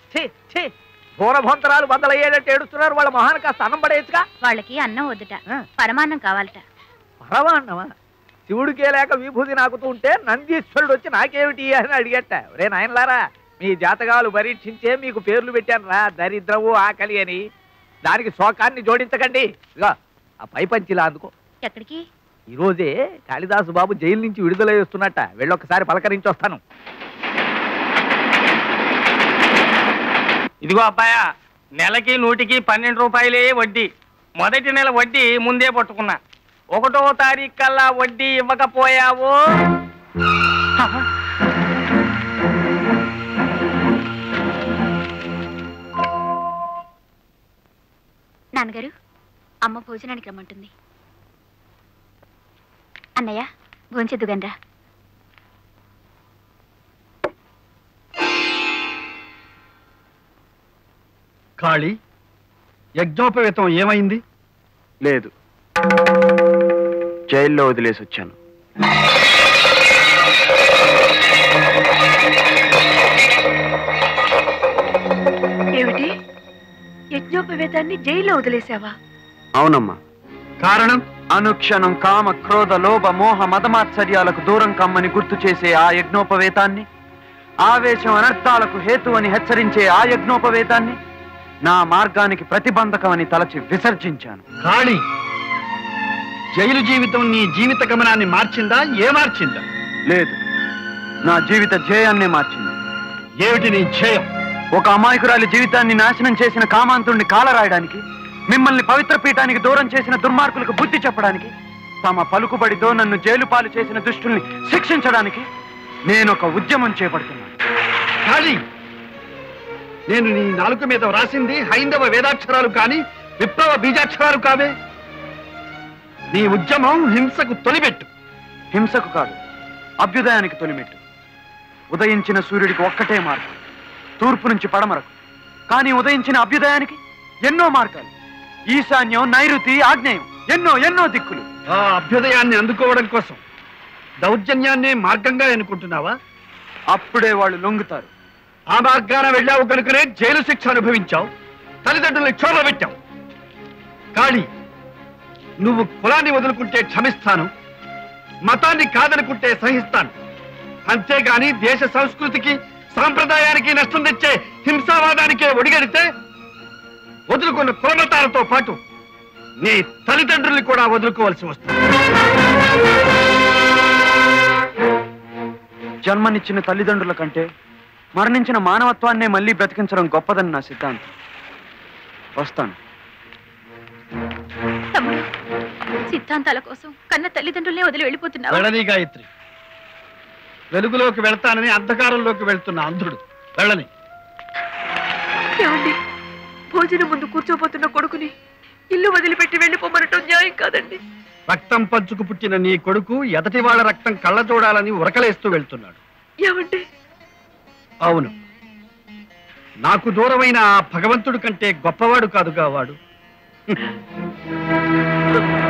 భూరభంతరాలు బద్దలయ్యేటట్టు ఏడుస్తున్నారు. వాళ్ళ మొహానికి కాస్త అన్నం పడేయచ్చుగా. వాళ్ళకి అన్నం వద్దుట, పరమాన్నం కావాలట. పరమాన్నమా? శివుడికే లేక విభూతి నాకుతూ ఉంటే నందీశ్వరుడు వచ్చి నాకేమిటి అని అడిగట. రే నాయనలారా, మీ జాతకాలు పరీక్షించే మీకు పేర్లు పెట్టాను రా, దరిద్రము ఆకలి అని. దానికి శోకాన్ని జోడించకండి. ఇదిగో ఆ పై పంచిలా అందుకో. ఎక్కడికి? ఈరోజే కాళిదాసు బాబు జైలు నుంచి విడుదల చేస్తున్నట్ట. వెళ్ళొక్కసారి పలకరించి వస్తాను. ఇదిగో అబ్బాయ, నెలకి 100కి 12 రూపాయలే వడ్డీ. మొదటి నెల వడ్డీ ముందే పట్టుకున్నా. 1వ తారీఖు కల్లా వడ్డీ ఇవ్వకపోయావో నాన్నగారు, అమ్మ భోజనానికి రమ్మంటుంది. అన్నయ్య భోంచెద్దుగనరా. కాళీ, యజ్ఞోపవేతం ఏమైంది? లేదు, జైల్లో వదిలేసి వచ్చాను. ఏమిటి, యజ్ఞోపవేతాన్ని జైల్లో వదిలేసావా? అవునమ్మా. కారణం? అనుక్షణం కామ క్రోధ లోభ మోహ మదమాత్సర్యాలకు దూరం కమ్మని గుర్తు చేసే ఆ యజ్ఞోపవేతాన్ని, ఆవేశం అనర్థాలకు హేతు అని హెచ్చరించే ఆ యజ్ఞోపవేతాన్ని నా మార్గానికి ప్రతిబంధకమని తలచి విసర్జించాను. కాళీ, జైలు జీవితం నీ జీవిత గమనాన్ని మార్చిందా? మార్చిందా? లేదు, నా జీవిత ధ్యేయాన్నే మార్చింది. ఏమిటి నీ ధ్యేయం? ఒక అమాయకురాలి జీవితాన్ని నాశనం చేసిన కామాంతుణ్ణి కాలరాయడానికి, మిమ్మల్ని పవిత్ర పీఠానికి దూరం చేసిన దుర్మార్గులకు బుద్ధి చెప్పడానికి, తమ పలుకుబడితో నన్ను జైలు పాలు చేసిన దుష్టుల్ని శిక్షించడానికి నేనొక ఉద్యమం చేపడుతున్నాను. కాళీ, నేను నీ నాలుక మీద వ్రాసింది హైందవ వేదాక్షరాలు కాని విప్లవ బీజాక్షరాలు కావే. నీ ఉద్యమం హింసకు తొలిపెట్టు. హింసకు కాదు, అభ్యుదయానికి తొలిమెట్టు. ఉదయించిన సూర్యుడికి ఒక్కటే మార్గం, తూర్పు నుంచి పడమరకు. కానీ ఉదయించిన అభ్యుదయానికి ఎన్నో మార్గాలు. ఈశాన్యం, నైరుతి, ఆగ్నేయం, ఎన్నో ఎన్నో దిక్కులు. ఆ అభ్యుదయాన్ని అందుకోవడం కోసం దౌర్జన్యాన్నే మార్గంగా ఎన్నుకుంటున్నావా? అప్పుడే వాళ్ళు లొంగుతారు. ఆ మార్గాన వెళ్ళావు కనుకనే జైలు శిక్ష అనుభవించావు, తల్లిదండ్రుల్ని క్షోభ పెట్టావు. కాళీ, నువ్వు కులాన్ని వదులుకుంటే క్షమిస్తాను, మతాన్ని కాదనుకుంటే సహిస్తాను. అంతేగాని దేశ సంస్కృతికి సాంప్రదాయానికి నష్టం తెచ్చే హింసావాదానికే ఒడిగడితే వదులుకున్న కులమతాలతో పాటు నీ తల్లిదండ్రుల్ని కూడా వదులుకోవాల్సి వస్తుంది. జన్మనిచ్చిన తల్లిదండ్రుల కంటే మరణించిన మానవత్వాన్నే మళ్ళీ బ్రతికించడం గొప్పదని నా సిద్ధాంతం. వస్తాను. తమ్ముడు, సిద్ధాంతాల కోసం కన్న తల్లిదండ్రులనే వదిలి వెళ్ళిపోతున్నావు. వెళ్ళని గాయత్రి, వెలుగులోకి వెళ్తానని అంధకారంలోకి వెళ్తున్న అంధుడు వెళ్ళని. ఏమండి, భోజనం ముందు కూర్చోబోతున్న కొడుకుని ఇల్లు వదిలిపెట్టి వెళ్ళిపోమనటం న్యాయం కాదండి. రక్తం పంచుకు పుట్టిన నీ కొడుకు ఎదటి వాళ్ళ రక్తం కళ్ళ చూడాలని ఉరకలేస్తూ వెళ్తున్నాడు. ఏమండి? అవును, నాకు దూరమైన ఆ భగవంతుడి కంటే గొప్పవాడు కాదుగా వాడు.